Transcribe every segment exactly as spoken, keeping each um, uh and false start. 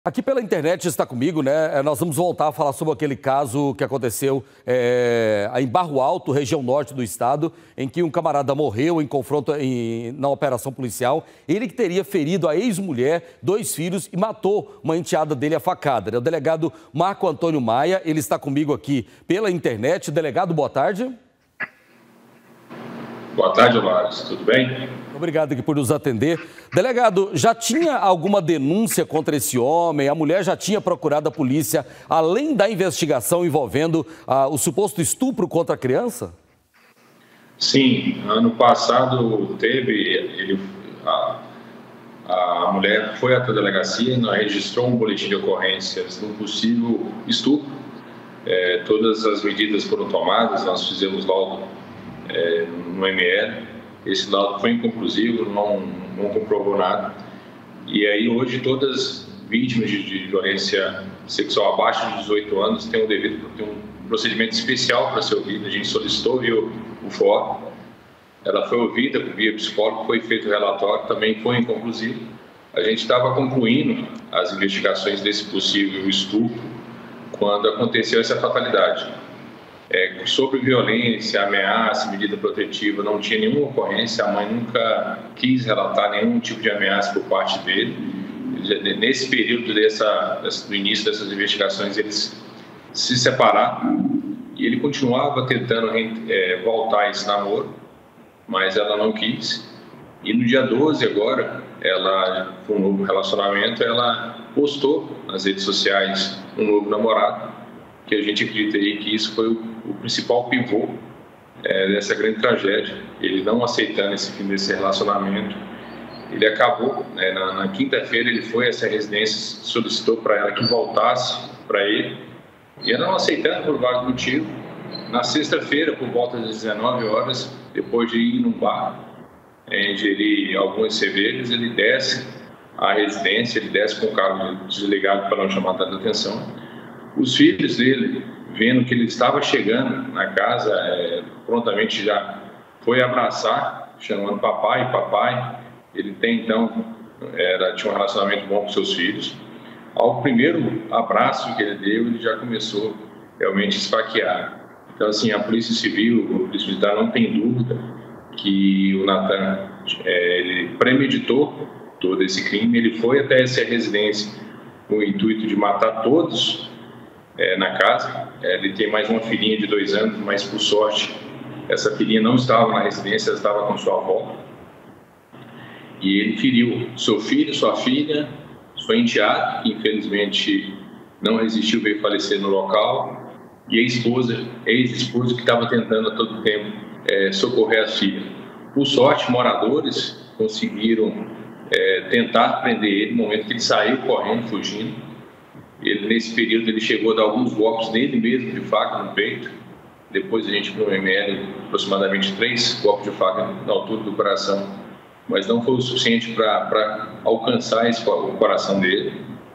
Aqui pela internet está comigo, né? Nós vamos voltar a falar sobre aquele caso que aconteceu é, em Barro Alto, região norte do estado, em que um camarada morreu em confronto em, na operação policial. Ele que teria ferido a ex-mulher, dois filhos e matou uma enteada dele a facada, né? O delegado Marco Antônio Maia, ele está comigo aqui pela internet. Delegado, boa tarde. Boa tarde, Lares. Tudo bem? Obrigado aqui por nos atender. Delegado, já tinha alguma denúncia contra esse homem? A mulher já tinha procurado a polícia, além da investigação envolvendo ah, o suposto estupro contra a criança? Sim, ano passado teve, ele, a, a mulher foi até a delegacia e registrou um boletim de ocorrências de um possível estupro. É, todas as medidas foram tomadas, nós fizemos laudo é, no M L. Esse laudo foi inconclusivo, não, não comprovou nada. E aí hoje todas as vítimas de, de violência sexual abaixo de dezoito anos têm um devido, tem um procedimento especial para ser ouvida. A gente solicitou via o F O R, ela foi ouvida via psicólogo, foi feito o relatório, também foi inconclusivo. A gente estava concluindo as investigações desse possível estupro quando aconteceu essa fatalidade. É, sobre violência, ameaça, medida protetiva, não tinha nenhuma ocorrência, a mãe nunca quis relatar nenhum tipo de ameaça por parte dele. Nesse período dessa, do início dessas investigações, eles se separaram e ele continuava tentando é, voltar a esse namoro, mas ela não quis. E no dia doze agora, ela, com um novo relacionamento, ela postou nas redes sociais um novo namorado, que a gente acredita aí que isso foi o, o principal pivô é, dessa grande tragédia. Ele não aceitando esse fim desse relacionamento, ele acabou, né, na, na quinta-feira ele foi a essa residência, solicitou para ela que voltasse para ele, e ela não aceitando por vários motivos. Na sexta-feira, por volta das dezenove horas, depois de ir num bar, é, ingerir algumas cervejas, ele desce à residência, ele desce com o carro desligado para não chamar tanta atenção. Os filhos dele, vendo que ele estava chegando na casa, é, prontamente já foi abraçar, chamando papai, papai. Ele tem, então, era, tinha um relacionamento bom com seus filhos. Ao primeiro abraço que ele deu, ele já começou realmente a esfaquear. Então, assim, a Polícia Civil, a Polícia Militar não tem dúvida que o Natan, é, ele premeditou todo esse crime. Ele foi até essa residência com o intuito de matar todos É, na casa. É, ele tem mais uma filhinha de dois anos, mas por sorte essa filhinha não estava na residência, ela estava com sua avó. E ele feriu seu filho, sua filha, sua enteada, que infelizmente não resistiu, veio falecer no local, e a esposa, ex-esposa, que estava tentando a todo tempo é, socorrer a filha. Por sorte, moradores conseguiram é, tentar prender ele no momento que ele saiu correndo, fugindo. Ele, nesse período, ele chegou a dar alguns golpes nele mesmo, de faca no peito. Depois a gente viu no M L aproximadamente três golpes de faca na altura do coração, mas não foi o suficiente para alcançar esse, o coração dele.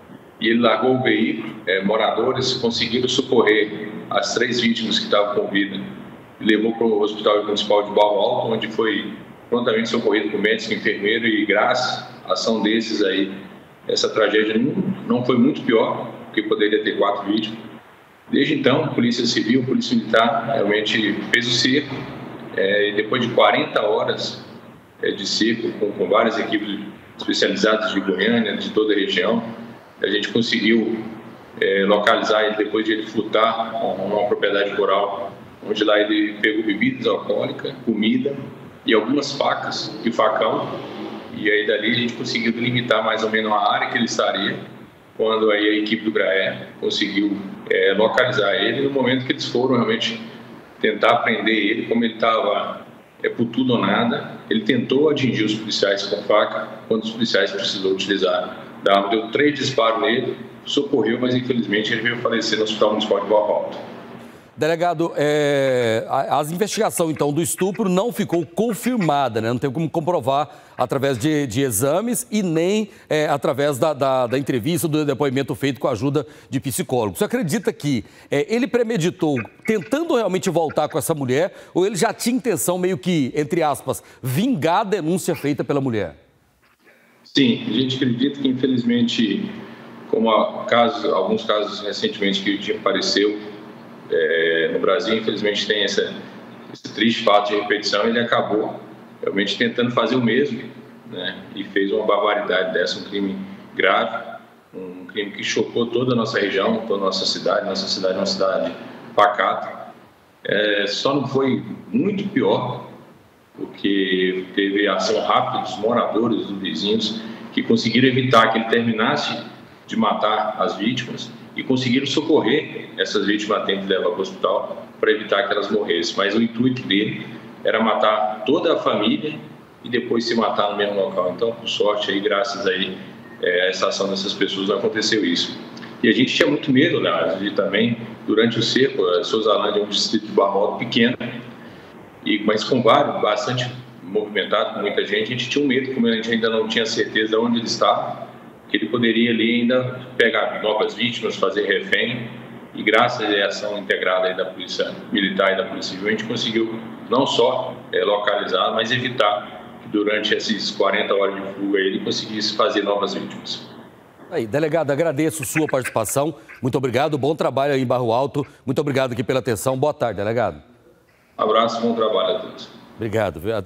E ele largou o veículo, é, moradores conseguiram socorrer as três vítimas que estavam com vida e levou para o Hospital Municipal de Barro Alto, onde foi prontamente socorrido por médico, enfermeiro, e graças à ação desses aí, essa tragédia não, não foi muito pior, porque poderia ter quatro vítimas. Desde então, a Polícia Civil, a Polícia Militar realmente fez o cerco, é, e depois de quarenta horas é, de cerco, com, com várias equipes especializadas de Goiânia, de toda a região, a gente conseguiu é, localizar ele depois de ele furtar uma, uma propriedade rural, onde lá ele pegou bebidas alcoólicas, comida e algumas facas e facão. E aí dali a gente conseguiu delimitar mais ou menos a área que ele estaria, quando aí a equipe do GRAER conseguiu é, localizar ele. No momento que eles foram realmente tentar prender ele, como ele estava é, por tudo ou nada, ele tentou atingir os policiais com faca, quando os policiais precisou utilizar da arma. Deu três disparos nele, socorreu, mas infelizmente ele veio falecer no Hospital Municipal de Barro Alto. Delegado, é, a, a investigação, então, do estupro não ficou confirmada, né? Não tem como comprovar através de, de exames e nem é, através da, da, da entrevista, do depoimento feito com a ajuda de psicólogos. Você acredita que é, ele premeditou, tentando realmente voltar com essa mulher, ou ele já tinha intenção meio que, entre aspas, vingar a denúncia feita pela mulher? Sim, a gente acredita que, infelizmente, como há casos, alguns casos recentemente que apareceu é, no Brasil, infelizmente tem essa, esse triste fato de repetição, ele acabou realmente tentando fazer o mesmo, né? E fez uma barbaridade dessa, um crime grave, um crime que chocou toda a nossa região, toda a nossa cidade. Nossa cidade é uma cidade pacata. É, só não foi muito pior, porque teve ação rápida dos moradores, dos vizinhos, que conseguiram evitar que ele terminasse de matar as vítimas e conseguiram socorrer essas vítimas a tempo de levar para o hospital para evitar que elas morressem. Mas o intuito dele era matar toda a família e depois se matar no mesmo local. Então, por sorte, aí, graças aí, é, a essa ação dessas pessoas, não aconteceu isso. E a gente tinha muito medo, né, de também, durante o cerco, a Souzalândia é um distrito de Barra Alta pequeno, e, mas com vários, bastante movimentado, com muita gente, a gente tinha um medo, como a gente ainda não tinha certeza de onde ele estava, que ele poderia ali ainda pegar novas vítimas, fazer refém, e graças à ação integrada aí da Polícia Militar e da Polícia Civil, a gente conseguiu não só é, localizar, mas evitar que durante essas quarenta horas de fuga ele conseguisse fazer novas vítimas. Aí, delegado, agradeço sua participação. Muito obrigado, bom trabalho aí em Barro Alto. Muito obrigado aqui pela atenção. Boa tarde, delegado. Abraço, bom trabalho a todos. Obrigado.